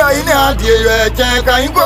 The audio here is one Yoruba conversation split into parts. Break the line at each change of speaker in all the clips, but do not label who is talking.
ine adie che ka ingo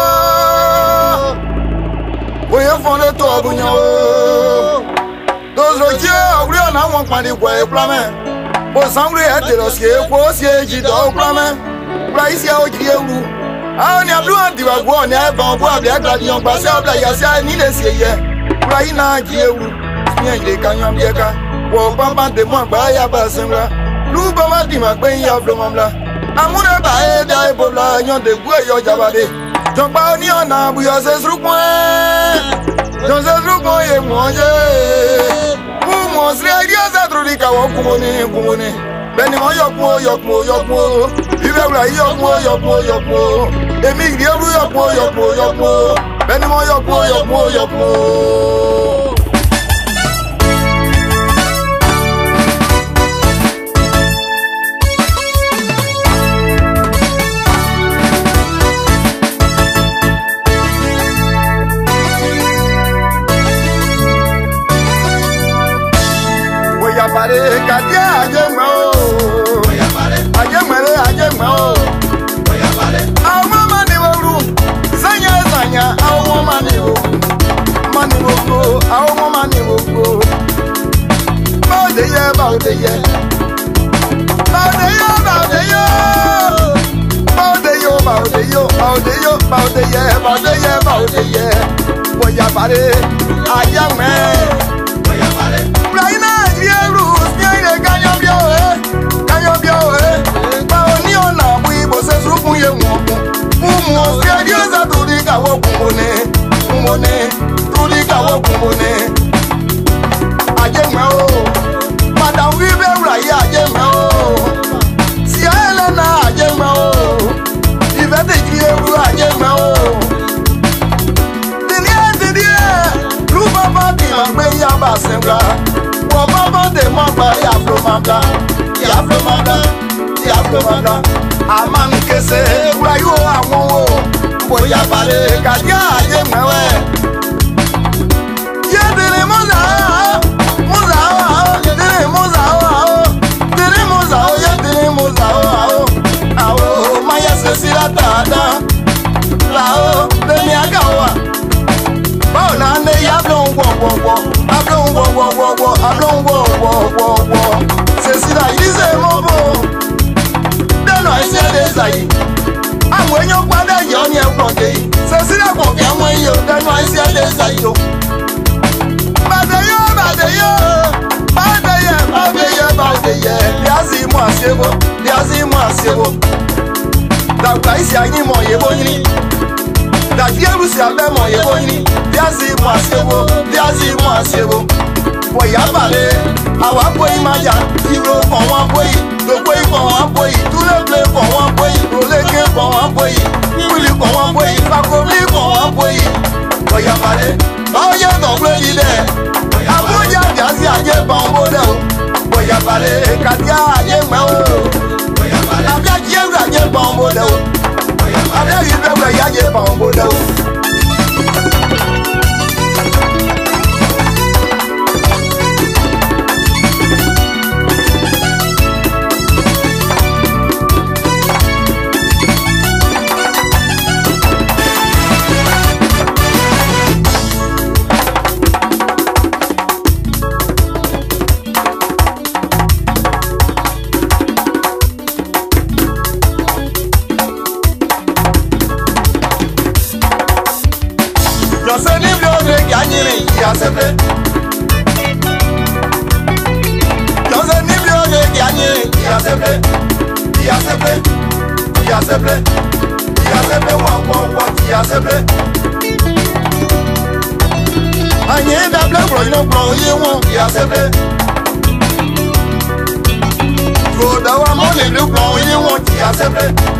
we fon le to bunya o dozo je ogri na won pa ni gwe plame bo sangre e de lo se ko se ji do plame praise ya o ji ewu a ni ablu andi wa go ni e ban bo abi agla di yon gba se abla ya se ni le se ye praise na ji ewu ni ile kan yan bi ka wo pampa de mo gba ya ba senra lu ba ma di ma pe ya flo mamla amune ba e da e bola yan de gu e yo jabade jompa oni ona bu yo se srukun yo se srukun ye mo je mu mo sre idea za trudi ka wo kumoni beni mo yokmo ibe bla yokmo emi ri oru yokmo beni mo yokmo pare kadia ajema o oya pare ajema o oya pare awo mani woru sanya awo mani wo awo mani wo baude ye oya pare ajema oya pare Braina Rieru ye won mo se dio za turi ka wo kumone turi ka wo kumone ajema o madam wi be ra ya ajema o si Elena ajema o ife de ki eru ajema o dini lu baba ti ma gbe ya ba senga wo baba de mo gba ya flo manda amami kese urayo awon o boya pare kadia aje mewe yedere moza awo maya sesira tada lao demi agawa bona ne ya blon wo sesira ize mobo I said this I when you father young young day. So sit up on when you then I said this I do. But the year, that price I need more ebony. That year was your lemon ebony. There's more. Boy, our boy, my hero for one boy. The boy for one boy, to the play for one boy, to for one boy, really for one boy, probably for one boy. Boy, oh, yeah, don't play there. I put your jazzy and your bamboo. Boy, Katia, I'm not here at your bamboo. I'm not even at your bamboo.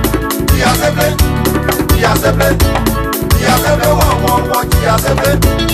He has a